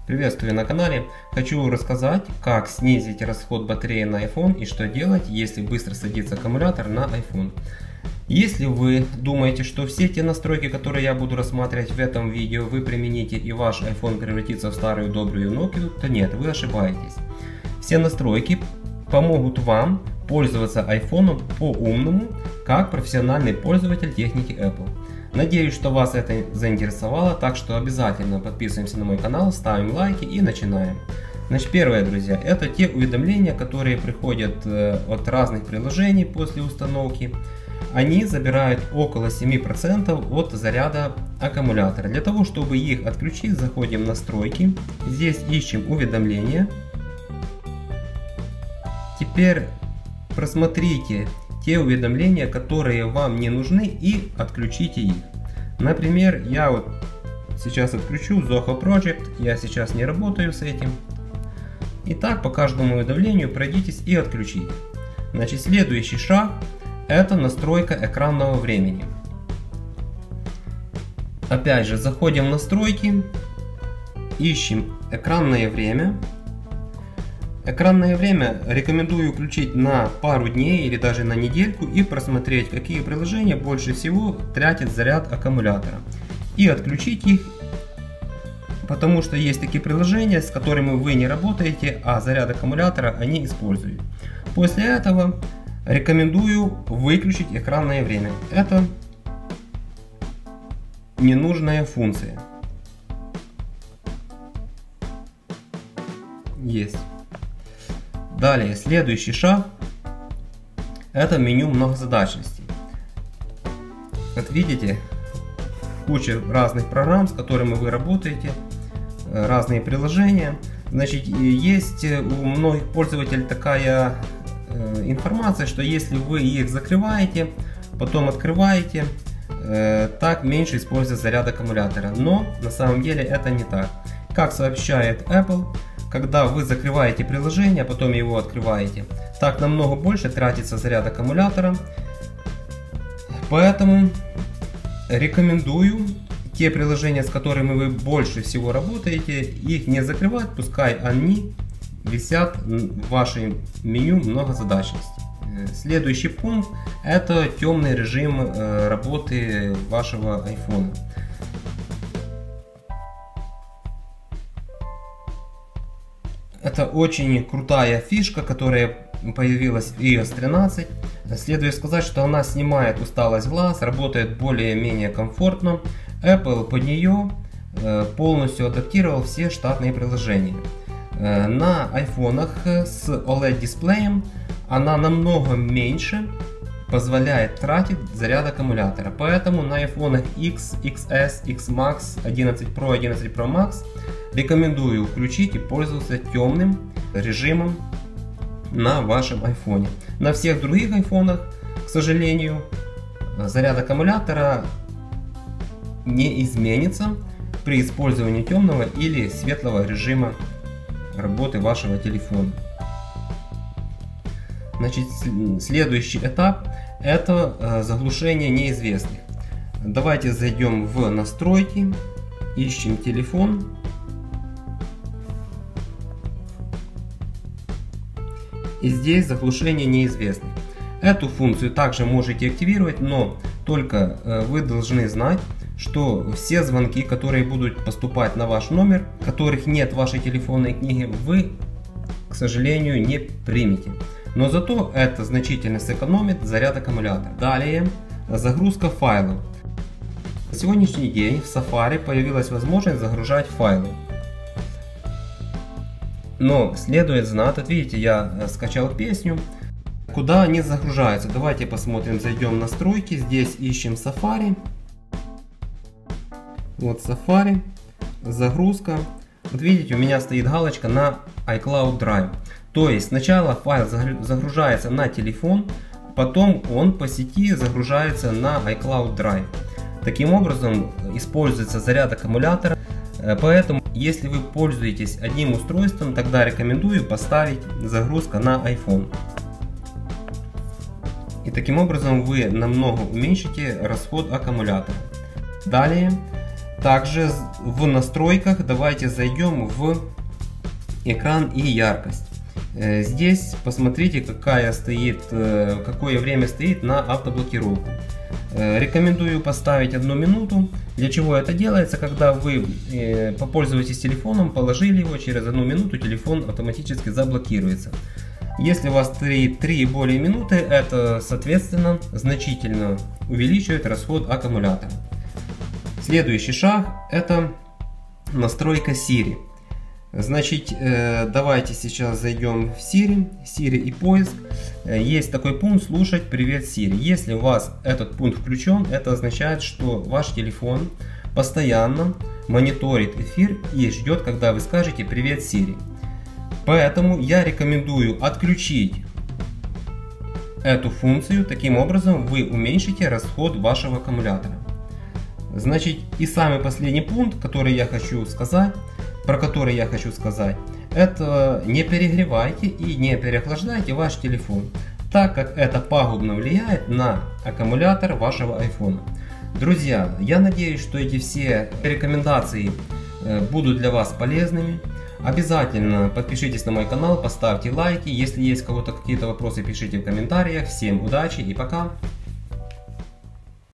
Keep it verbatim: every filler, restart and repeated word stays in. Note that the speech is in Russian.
Приветствую на канале. Хочу рассказать, как снизить расход батареи на iPhone и что делать, если быстро садится аккумулятор на iPhone. Если вы думаете, что все те настройки, которые я буду рассматривать в этом видео, вы примените и ваш iPhone превратится в старую добрую Nokia, то нет, вы ошибаетесь. Все настройки помогут вам пользоваться iPhone по-умному, как профессиональный пользователь техники Apple. Надеюсь, что вас это заинтересовало, так что обязательно подписываемся на мой канал, ставим лайки и начинаем. Значит, первое, друзья, это те уведомления, которые приходят от разных приложений после установки. Они забирают около семи процентов от заряда аккумулятора. Для того, чтобы их отключить, заходим в настройки. Здесь ищем уведомления. Теперь просмотрите те уведомления, которые вам не нужны, и отключите их. Например, я вот сейчас отключу Zoho Project, я сейчас не работаю с этим. Итак, по каждому уведомлению пройдитесь и отключите. Значит, следующий шаг — это настройка экранного времени. Опять же, заходим в настройки, ищем экранное время. Экранное время рекомендую включить на пару дней или даже на недельку и просмотреть, какие приложения больше всего тратят заряд аккумулятора. И отключить их, потому что есть такие приложения, с которыми вы не работаете, а заряд аккумулятора они используют. После этого рекомендую выключить экранное время. Это ненужная функция. Есть. Далее, следующий шаг — это меню многозадачности. Вот видите, куча разных программ, с которыми вы работаете, разные приложения. Значит, есть у многих пользователей такая информация, что если вы их закрываете, потом открываете, так меньше используется заряд аккумулятора. Но на самом деле это не так. Как сообщает Apple, когда вы закрываете приложение, а потом его открываете, так намного больше тратится заряд аккумулятора. Поэтому рекомендую те приложения, с которыми вы больше всего работаете, их не закрывать, пускай они висят в вашем меню многозадачности. Следующий пункт — это темный режим работы вашего iPhone. Это очень крутая фишка, которая появилась в ай о эс тринадцать. Следует сказать, что она снимает усталость глаз, работает более-менее комфортно. Apple под нее полностью адаптировал все штатные приложения. На айфонах с о лед дисплеем она намного меньше позволяет тратить заряд аккумулятора. Поэтому на айфонах X, икс эс, X Max, одиннадцать Pro, одиннадцать Pro Max рекомендую включить и пользоваться темным режимом на вашем айфоне. На всех других айфонах, к сожалению, заряд аккумулятора не изменится при использовании темного или светлого режима работы вашего телефона. Значит, следующий этап — это заглушение неизвестных. Давайте зайдем в настройки, ищем телефон. И здесь заглушение неизвестных. Эту функцию также можете активировать, но только вы должны знать, что все звонки, которые будут поступать на ваш номер, которых нет в вашей телефонной книге, вы, к сожалению, не примете. Но зато это значительно сэкономит заряд аккумулятора. Далее, загрузка файлов. На сегодняшний день в Safari появилась возможность загружать файлы. Но следует знать, вот видите, я скачал песню, куда они загружаются. Давайте посмотрим, зайдем в настройки, здесь ищем Safari. Вот Safari, загрузка. Вот видите, у меня стоит галочка на iCloud Drive. То есть сначала файл загружается на телефон, потом он по сети загружается на iCloud Drive. Таким образом используется заряд аккумулятора. Поэтому, если вы пользуетесь одним устройством, тогда рекомендую поставить загрузка на iPhone. И таким образом вы намного уменьшите расход аккумулятора. Далее Также в настройках давайте зайдем в экран и яркость. Здесь посмотрите, какая стоит, какое время стоит на автоблокировку. Рекомендую поставить одну минуту. Для чего это делается? Когда вы попользуетесь телефоном, положили его, через одну минуту телефон автоматически заблокируется. Если у вас стоит три и более минуты, это соответственно значительно увеличивает расход аккумулятора. Следующий шаг — это настройка Siri. Значит, давайте сейчас зайдем в Siri, Siri и поиск. Есть такой пункт «Слушать привет Siri». Если у вас этот пункт включен, это означает, что ваш телефон постоянно мониторит эфир и ждет, когда вы скажете «Привет Siri». Поэтому я рекомендую отключить эту функцию. Таким образом вы уменьшите расход вашего аккумулятора. Значит, и самый последний пункт, который я хочу сказать, про который я хочу сказать, это не перегревайте и не переохлаждайте ваш телефон, так как это пагубно влияет на аккумулятор вашего айфона. Друзья, я надеюсь, что эти все рекомендации будут для вас полезными. Обязательно подпишитесь на мой канал, поставьте лайки. Если есть у кого-то какие-то вопросы, пишите в комментариях. Всем удачи и пока!